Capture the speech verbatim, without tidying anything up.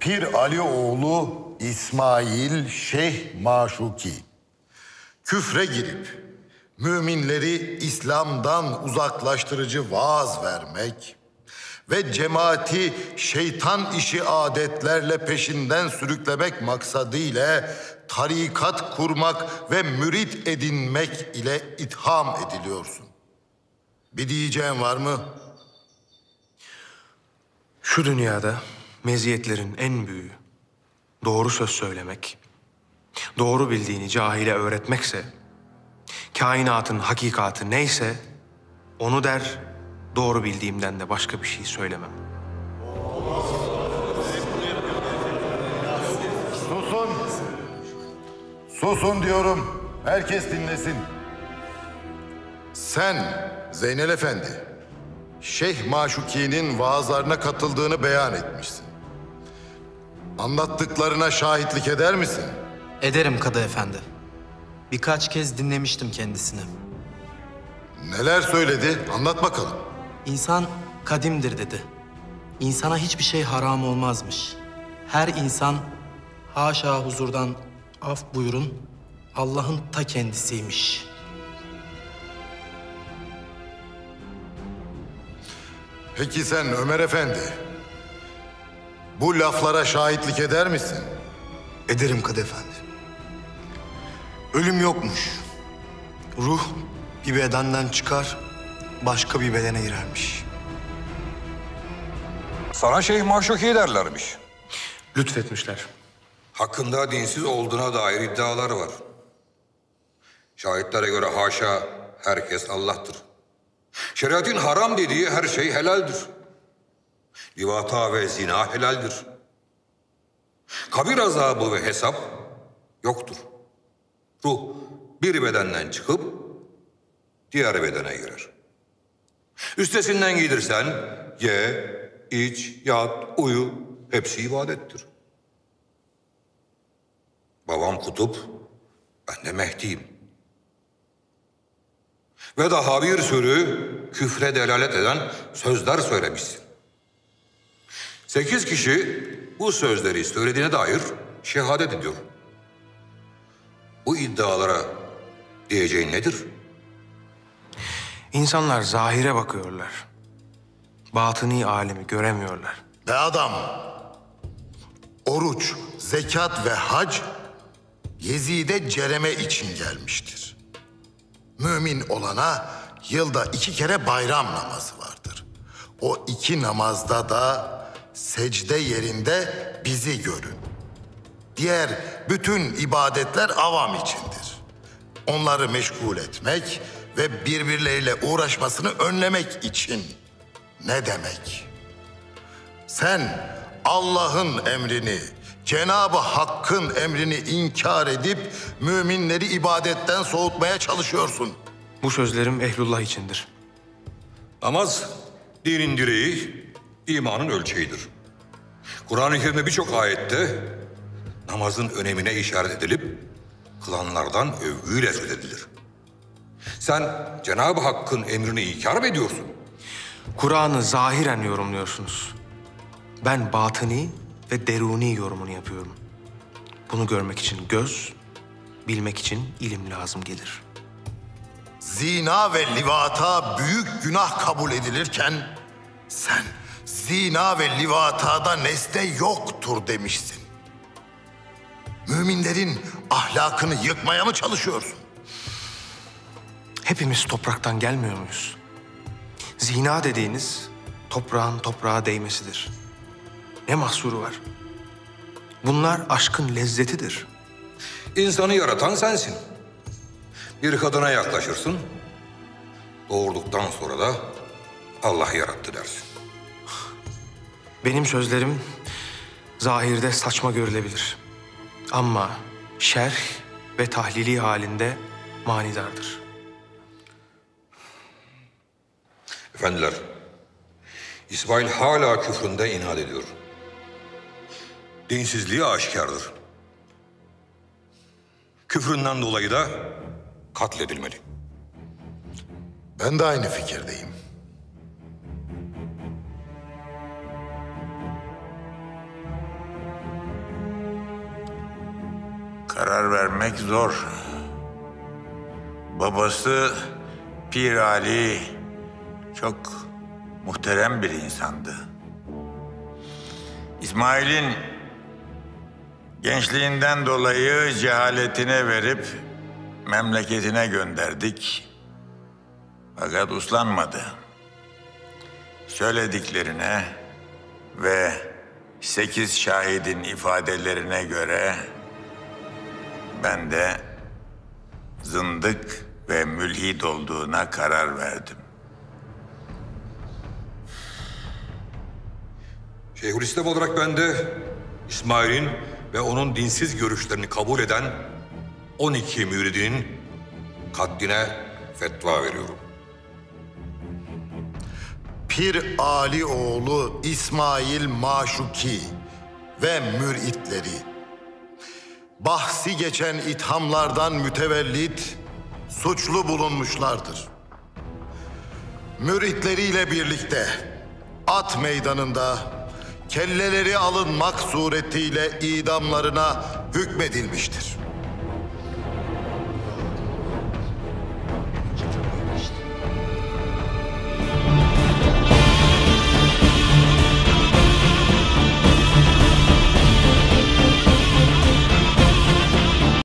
Pir Ali oğlu İsmail Şeyh Maşuki küfre girip müminleri İslam'dan uzaklaştırıcı vaaz vermek ve cemaati şeytan işi adetlerle peşinden sürüklemek maksadıyla tarikat kurmak ve mürit edinmek ile itham ediliyorsun. Bir diyeceğin var mı? Şu dünyada meziyetlerin en büyüğü doğru söz söylemek, doğru bildiğini cahile öğretmekse, kainatın hakikati neyse onu der, doğru bildiğimden de başka bir şey söylemem. Susun. Susun diyorum. Herkes dinlesin. Sen Zeynel Efendi, Şeyh Maşuki'nin vaazlarına katıldığını beyan etmişsin. Anlattıklarına şahitlik eder misin? Ederim Kadı Efendi. Birkaç kez dinlemiştim kendisini. Neler söyledi? Anlat bakalım. İnsan kadimdir dedi. İnsana hiçbir şey haram olmazmış. Her insan haşa huzurdan af buyurun Allah'ın ta kendisiymiş. Peki sen Ömer Efendi, bu laflara şahitlik eder misin? Ederim Kadı Efendi. Ölüm yokmuş. Ruh bir bedenden çıkar, başka bir bedene girermiş. Sana Şeyh Maşuki derlermiş. Lütfetmişler. Hakkında dinsiz olduğuna dair iddiaları var. Şahitlere göre haşa herkes Allah'tır. Şeriatın haram dediği her şey helaldir. Livata ve zina helaldir. Kabir azabı ve hesap yoktur. Ruh bir bedenden çıkıp diğer bedene girer. Üstesinden gelirsen ye, iç, yat, uyu hepsi ibadettir. Babam kutup, ben de Mehdi'yim. Ve daha bir sürü küfre delalet eden sözler söylemişsin. Sekiz kişi bu sözleri söylediğine dair şehadet ediyor. Bu iddialara diyeceğin nedir? İnsanlar zahire bakıyorlar. Batıni alemi göremiyorlar. Be adam, oruç, zekat ve hac Yezid'e cereme için gelmiştir. Mümin olana yılda iki kere bayram namazı vardır. O iki namazda da secde yerinde bizi görün. Diğer bütün ibadetler avam içindir. Onları meşgul etmek ve birbirleriyle uğraşmasını önlemek için. Ne demek? Sen Allah'ın emrini, Cenab-ı Hakk'ın emrini inkar edip müminleri ibadetten soğutmaya çalışıyorsun. Bu sözlerim ehlullah içindir. Namaz dinin direği, imanın ölçeğidir. Kur'an-ı Kerim'de birçok ayette namazın önemine işaret edilip kılanlardan övgüyle söz edilir. Sen Cenab-ı Hakk'ın emrini inkar mı ediyorsun? Kur'an'ı zahiren yorumluyorsunuz. Ben batıni ve deruni yorumunu yapıyorum. Bunu görmek için göz, bilmek için ilim lazım gelir. Zina ve livata büyük günah kabul edilirken sen zina ve livatada nesne yoktur demişsin. Müminlerin ahlakını yıkmaya mı çalışıyorsun? Hepimiz topraktan gelmiyor muyuz? Zina dediğiniz toprağın toprağa değmesidir. Ne mahsuru var? Bunlar aşkın lezzetidir. İnsanı yaratan sensin. Bir kadına yaklaşırsın, doğurduktan sonra da Allah yarattı dersin. Benim sözlerim zahirde saçma görülebilir. Ama şerh ve tahlili halinde manidardır. Efendiler, İsmail hala küfründe inat ediyor. Dinsizliği aşikardır. Küfründen dolayı da katledilmeli. Ben de aynı fikirdeyim. Karar vermek zor. Babası Pir Ali çok muhterem bir insandı. İsmail'in gençliğinden dolayı cehaletine verip memleketine gönderdik. Fakat uslanmadı. Söylediklerine ve sekiz şahidin ifadelerine göre ben de zındık ve mülhid olduğuna karar verdim. Şeyhülislam olarak ben de İsmail'in ve onun dinsiz görüşlerini kabul eden on iki müridinin katline fetva veriyorum. Pir Ali oğlu İsmail Maşuki ve müritleri bahsi geçen ithamlardan mütevellit suçlu bulunmuşlardır. Müritleriyle birlikte at meydanında kelleleri alınmak suretiyle idamlarına hükmedilmiştir.